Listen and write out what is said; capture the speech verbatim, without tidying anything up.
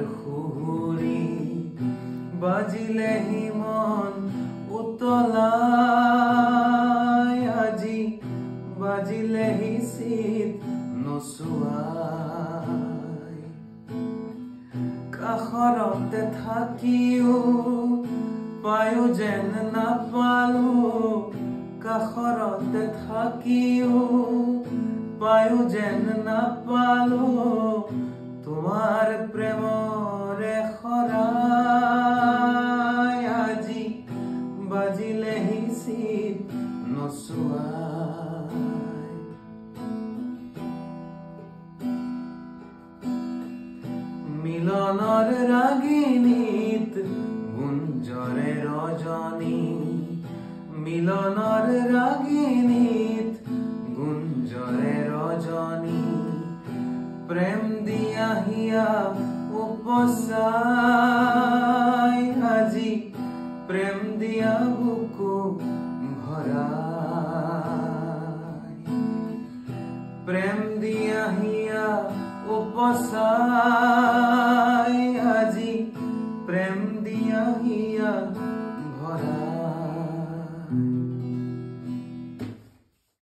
সুহুৰি বাজিলেহি মন উতলাই আজি বাজিলেহি চিত নচুৱাই কাষৰতে থাকিও পায়ো যেন নাপালো কাষৰতে থাকিও পায়ো যেন নাপালো তোমাৰ প্ৰেমৰে শৰাই আজি বাজিলেহি চিত নচুৱাই মিলনৰ ৰাগিনীত গুঞ্জৰে ৰজনী মিলনৰ ৰাগিনীত গুঞ্জৰে ৰজনী প্ৰেম দিয়া হিয়া উপচাই আজি প্ৰেম দিয়া বুকু ভৰাই প্ৰেম দিয়া হিয়া উপচাই